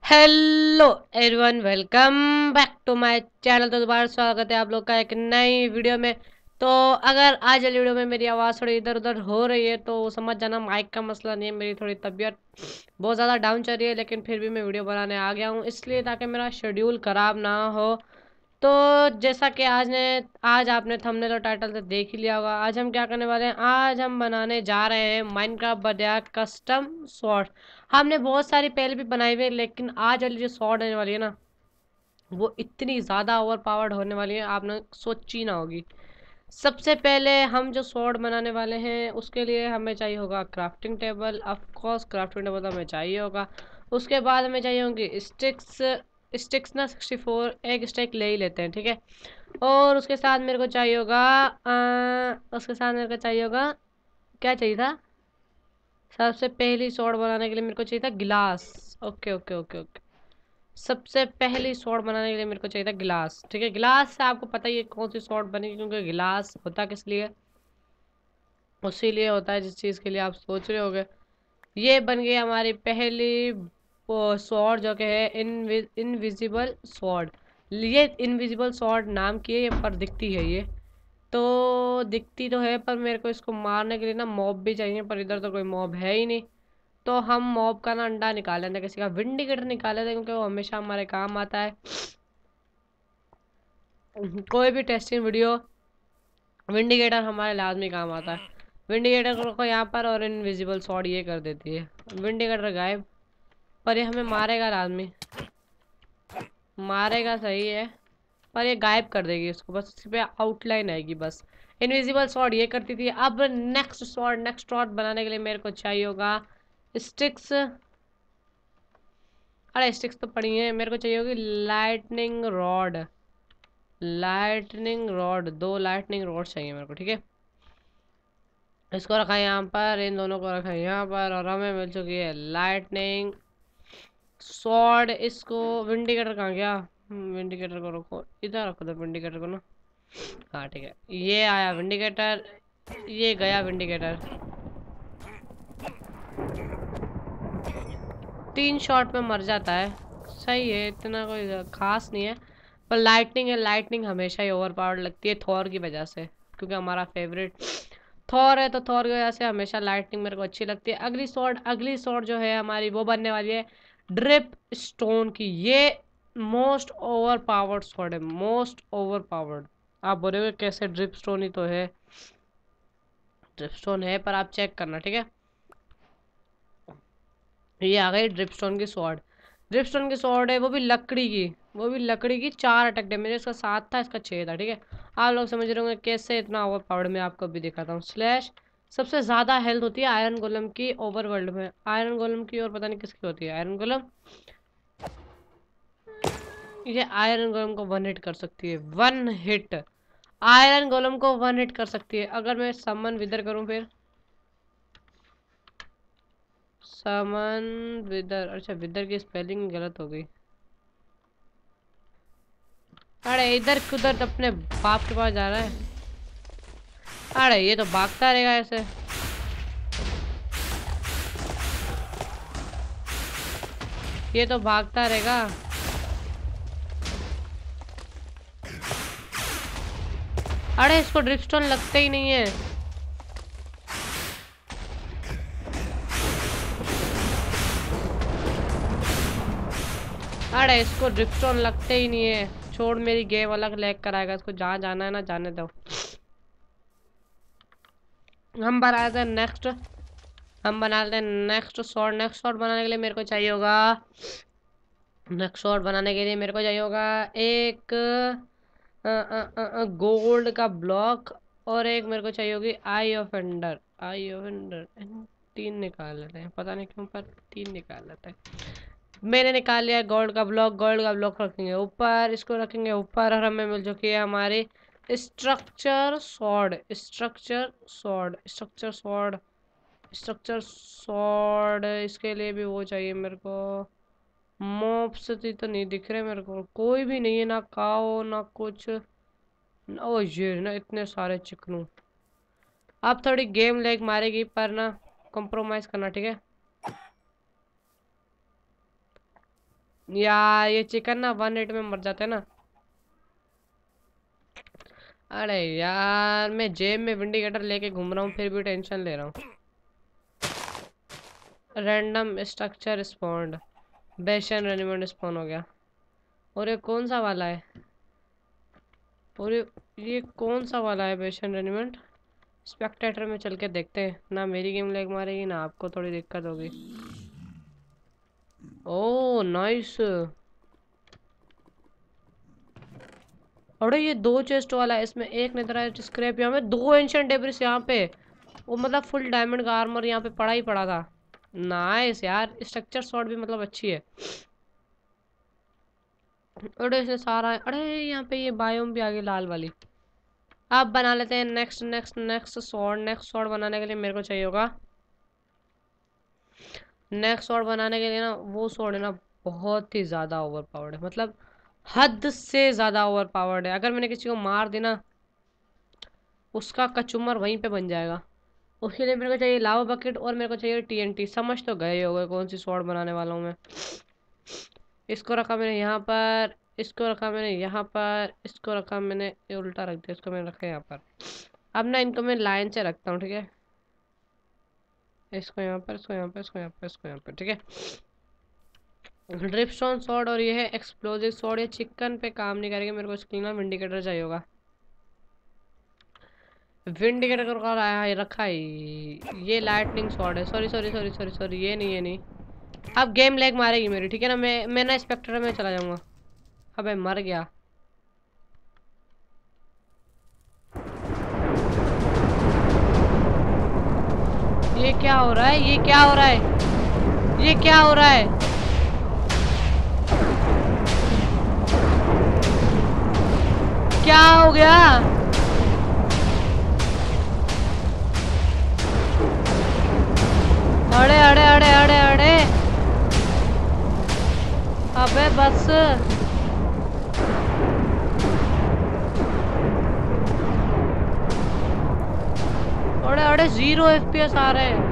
Hello everyone, welcome back to my channel. तो दोबारा स्वागत है आप लोग का एक नई वीडियो में। तो अगर आज वाली वीडियो में मेरी आवाज़ थोड़ी इधर उधर हो रही है तो समझ जाना, माइक का मसला नहीं है। मेरी थोड़ी तबीयत बहुत ज़्यादा डाउन चल रही है, लेकिन फिर भी मैं वीडियो बनाने आ गया हूँ इसलिए ताकि मेरा शेड्यूल ख़राब ना हो। तो जैसा कि आज आपने थंबनेल और टाइटल से देख ही लिया होगा, आज हम क्या करने वाले हैं। आज हम बनाने जा रहे हैं माइनक्राफ्ट बढ़िया कस्टम स्वॉर्ड। हमने बहुत सारी पहले भी बनाई हुई है, लेकिन आज वाली जो स्वॉर्ड आने वाली है ना, वो इतनी ज़्यादा ओवर पावर्ड होने वाली है, आपने सोची ना होगी। सबसे पहले हम जो स्वॉर्ड बनाने वाले हैं उसके लिए हमें चाहिए होगा crafting table. Of course crafting table तो हमें चाहिए होगा। उसके बाद हमें चाहिए होंगी स्टिक्स। स्टिक्स ना 64 एक स्टिक ले ही लेते हैं, ठीक है। और उसके साथ मेरे को चाहिए होगा क्या चाहिए था। सबसे पहली स्वॉर्ड बनाने के लिए मेरे को चाहिए था गिलास। Okay okay okay okay. सबसे पहली स्वॉर्ड बनाने के लिए मेरे को चाहिए था गिलास, ठीक है। गिलास से आपको पता ही है कौन सी स्वॉर्ड बनेगी, क्योंकि गिलास होता किस लिए, उसी लिए होता है जिस चीज़ के लिए आप सोच रहे होगे। ये बन गई हमारी पहली स्वॉर्ड, जो कि है इनविजिबल स्वॉर्ड। ये इनविजिबल स्वॉर्ड नाम की है ये, पर दिखती है ये। तो दिखती तो है, पर मेरे को इसको मारने के लिए ना मॉब भी चाहिए, पर इधर तो कोई मॉब है ही नहीं। तो हम मॉब का ना अंडा निकाल लेते हैं, किसी का विंडिकेटर निकाल लेते हैं, क्योंकि वो हमेशा हमारे काम आता है। कोई भी टेस्टिंग वीडियो विंडिकेटर हमारे लाजमी काम आता है। विंडिकेटर को रखो यहाँ पर और इनविजिबल स्वॉर्ड ये कर देती है। विंडिकेटर गायब, पर ये हमें मारेगा लाजमी। मारेगा सही है, पर ये गायब कर देगी इसको, बस इस पे आउटलाइन आएगी बस। इनविजिबल स्वॉर्ड ये करती थी। अब नेक्स्ट स्वॉर्ड बनाने के लिए मेरे को चाहिए होगा स्टिक्स। अरे स्टिक्स तो पड़ी हैं, मेरे को चाहिए होगी lightning rod. Lightning rod, 2 lightning rod चाहिए मेरे को, ठीक है। इसको रखा है यहाँ पर, इन दोनों को रखा है यहाँ पर, और हमें मिल चुकी है लाइटनिंग स्वॉर्ड। इसको विंडिकेटर कहाँ गया? विंडिकेटर को रखो इधर, रखो तो विंडिकेटर को ना। हाँ ठीक है, ये आया विंडिकेटर, ये गया विंडिकेटर। 3 शॉट में मर जाता है, सही है, इतना कोई खास नहीं है। पर लाइटनिंग है, लाइटनिंग हमेशा ही ओवर पावर्ड लगती है थॉर की वजह से, क्योंकि हमारा फेवरेट थॉर है, तो थॉर की वजह से हमेशा लाइटनिंग मेरे को अच्छी लगती है। अगली स्वॉर्ड जो है हमारी, वो बनने वाली है ड्रिप स्टोन की। ये मोस्ट ओवर पावर्ड स्वॉर्ड है, मोस्ट ओवर पावर्ड। आप बोलोगे कैसे, ड्रिप स्टोन ही तो है। ड्रिप स्टोन है, पर आप चेक करना, ठीक है। ये आ गई ड्रिपस्टोन की स्वॉर्ड। ड्रिपस्टोन की स्वॉर्ड है, वो भी लकड़ी की, वो भी लकड़ी की। 4 अटैक डैमेज, इसका 7 था, इसका 6 था, ठीक है। आप लोग समझ रहे होंगे कैसे इतना ओवर पावर्ड। मैं आपको भी दिखाता हूँ। स्लैश सबसे ज़्यादा हेल्थ होती है आयरन गोलम की ओवरवर्ल्ड में, आयरन गोलम की, और पता नहीं किसकी होती है आयरन गोलम। ये आयरन गोलम को 1 हिट कर सकती है, 1 हिट। आयरन गोलम को 1 हिट कर सकती है। अगर मैं समन विदर करूँ, फिर समन विदर, अच्छा विदर की स्पेलिंग गलत हो गई। अरे इधर किधर अपने बाप के पास जा रहा है। अरे ये तो भागता रहेगा ऐसे। ये तो भागता रहेगा। अरे इसको ड्रिपस्टोन लगते ही नहीं है। अरे इसको ड्रिपस्टोन लगते ही नहीं है। छोड़, मेरी गेम अलग लैग कराएगा इसको। जहाँ जाना है ना जाने दो। हम बनाते हैं नेक्स्ट हम बनाते हैं नेक्स्ट शॉट। नेक्स्ट शॉट बनाने के लिए मेरे को चाहिए होगा एक गोल्ड का ब्लॉक, और एक मेरे को चाहिए होगी आई ऑफ एंडर। 3 निकाल लेते हैं, पता नहीं क्यों, पर 3 निकाल लेते हैं। मैंने निकाल लिया गोल्ड का ब्लॉक। गोल्ड का ब्लॉक रखेंगे ऊपर, इसको रखेंगे ऊपर, और हमें मिल चुकी है हमारी स्ट्रक्चर सॉर्ड। इसके लिए भी वो चाहिए मेरे को। मॉब्स तो नहीं दिख रहे मेरे को, कोई भी नहीं है, ना काओ ना कुछ। ओ ये ना इतने सारे चिकनू। अब थोड़ी गेम लैग मारेगी, पर ना कॉम्प्रोमाइज करना, ठीक है। यार ये चिकन ना 1 हिट में मर जाते हैं ना। अरे यार मैं जेब में विंडिकेटर लेके घूम रहा हूँ फिर भी टेंशन ले रहा हूँ। Random structure spawned, bastion remnant spawn हो गया। और ये कौन सा वाला है? और ये कौन सा वाला है बेशन रेनिमेंट? स्पेक्टेटर में चल के देखते हैं ना, मेरी गेम लैग मारेगी ना आपको थोड़ी दिक्कत होगी। Oh nice. अरे ये 2 चेस्ट वाला है, इसमें एक नेथराइट स्क्रैप, यहाँ में 2 एंशिएंट डेब्रिस यहाँ पे। वो मतलब फुल डायमंड का आर्मर यहाँ पे पड़ा ही पड़ा था। नाइस यार, स्ट्रक्चर शॉट भी मतलब अच्छी है। अरे इसने सारा, अरे यहाँ पे ये बायोम भी आ गई लाल वाली। अब बना लेते हैं next next next sword. Next sword बनाने के लिए मेरे को चाहिए होगा, नेक्स्ट स्वॉर्ड बनाने के लिए ना वो स्वॉर्ड है ना बहुत ही ज़्यादा ओवर पावर्ड है, मतलब हद से ज़्यादा ओवर पावर्ड है। अगर मैंने किसी को मार दी ना उसका कचूमर वहीं पे बन जाएगा। उसके लिए मेरे को चाहिए लावा बकेट और मेरे को चाहिए टीएनटी। समझ तो गए हो गए कौन सी स्वॉर्ड बनाने वाला हूँ मैं। इसको रखा मैंने यहाँ पर, इसको रखा मैंने यहाँ पर, इसको रखा मैंने, ये उल्टा रख दिया, इसको मैंने रखा यहाँ पर। अब ना इनको मैं लाइन से रखता हूँ, ठीक है। इसको यहाँ पर, इसको यहाँ पर, इसको यहाँ पर, इसको यहाँ पर, ठीक है। ड्रिपस्टोन स्वॉर्ड और ये है एक्सप्लोजिव स्वॉर्ड। ये चिकन पे काम नहीं करेगा, मेरे को इसके लिए ना विंडिकेटर चाहिए होगा। विंडिकेटर का रखा है, ये लाइटनिंग स्वॉर्ड है। Sorry sorry sorry sorry sorry, ये नहीं, ये नहीं। अब गेम लैग मारेगी मेरी, ठीक है ना। मैं ना स्पेक्टर में चला जाऊंगा। अबे मर गया। ये क्या हो रहा है, ये क्या हो रहा है, ये क्या हो रहा है? क्या हो गया? अरे अरे अरे अरे अरे, अबे बस। अरे अरे 0 FPS आ रहे हैं।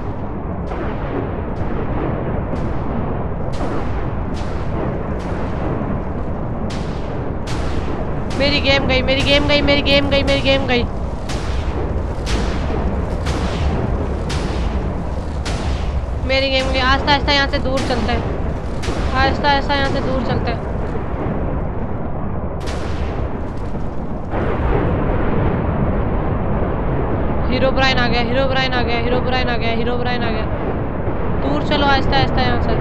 मेरी गेम गई, मेरी गेम गई, मेरी गेम गई, मेरी गेम गई। मेरी गेम गई। आस्ता आस्ता यहाँ से दूर चलते हैं, आस्ता आस्ता यहाँ से दूर चलते हैं। हीरो ब्राइन आ गया, हीरो ब्राइन आ गया, हीरो ब्राइन आ गया, हीरो ब्राइन आ गया। दूर चलो आहिस्ता आहिस्ता यहाँ से।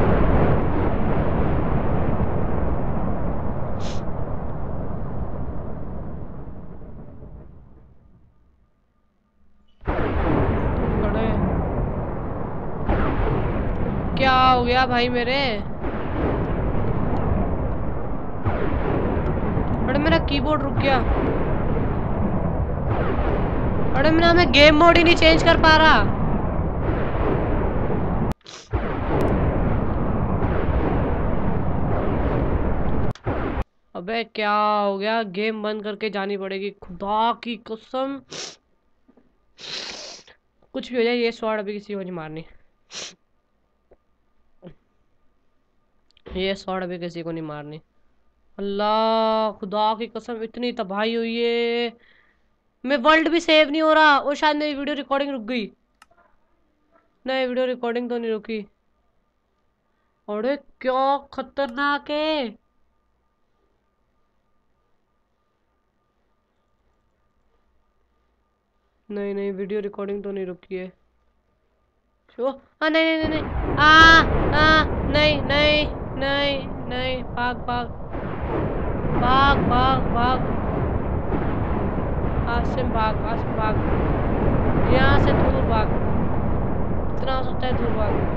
अरे क्या हो गया भाई मेरे? अरे मेरा कीबोर्ड रुक गया। अरे मैं गेम मोड ही नहीं चेंज कर पा रहा। अबे क्या हो गया? गेम बंद करके जानी पड़ेगी, खुदा की कसम। कुछ भी हो जाए ये स्वॉर्ड अभी किसी को नहीं मारनी, ये स्वॉर्ड अभी किसी को नहीं मारनी। अल्लाह खुदा की कसम, इतनी तबाही हुई है। मैं वर्ल्ड भी सेव नहीं हो रहा, और शायद मेरी वीडियो रिकॉर्डिंग रुक गई। नहीं वीडियो रिकॉर्डिंग तो नहीं रुकी। अरे क्या खतरनाक है। नहीं नहीं वीडियो रिकॉर्डिंग तो नहीं रुकी है। शो, नहीं नहीं नहीं नहीं, नहीं नहीं नहीं नहीं, भाग भाग भाग भाग भाग। आसिम भाग, आसिम भाग, यहाँ से दूर भाग, जितना हो सकता है दूर भाग।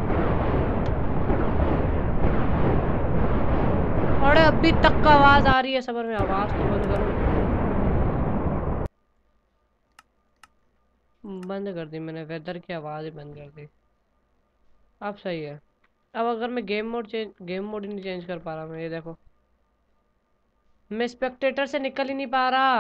अरे अभी तक का आवाज आ रही है, सबर में आवाज तो बंद करो। बंद कर दी मैंने, वेदर की आवाज ही बंद कर दी। अब सही है। अब अगर मैं गेम मोड ही नहीं चेंज कर पा रहा मैं, ये देखो मैं स्पेक्टेटर से निकल ही नहीं पा रहा।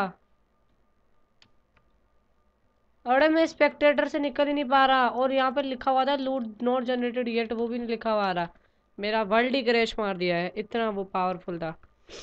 अरे मैं स्पेक्टेटर से निकल ही नहीं पा रहा, और यहाँ पे लिखा हुआ था लूट नॉट जनरेटेड येट, वो भी नहीं लिखा हुआ आ रहा। मेरा वर्ल्ड ही क्रैश मार दिया है, इतना वो पावरफुल था।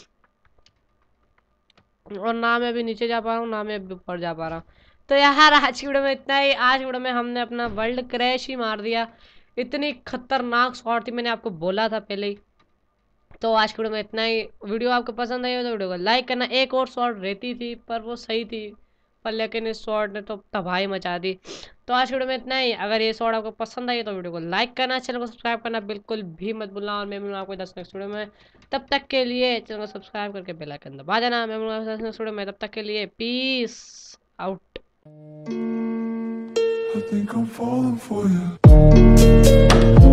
और ना मैं अभी नीचे जा पा रहा हूँ, ना मैं अभी ऊपर जा पा रहा हूँ। तो यार आज की वीडियो में इतना ही। आज की वीडियो में हमने अपना वर्ल्ड क्रैश ही मार दिया। इतनी खतरनाक शॉट थी, मैंने आपको बोला था पहले ही। तो आज की वीडियो में इतना ही। वीडियो आपको पसंद आई हो तो वीडियो को लाइक करना। एक और शॉट रहती थी पर वो सही थी, पर लेकिन इस शॉट ने तो तबाही मचा दी। तो आज की वीडियो में इतना ही। अगर ये शॉट आपको पसंद आई तो वीडियो को लाइक करना, चैनल को सब्सक्राइब करना बिल्कुल भी मत भूलना। और मैं मिलूंगा आपको नेक्स्ट वीडियो में। तब तक के लिए चैनल को सब्सक्राइब करके बेल आइकन दबा देना। मैं मिलूंगा आपको नेक्स्ट वीडियो में। तब तक के लिए peace out. I think I'm falling for you.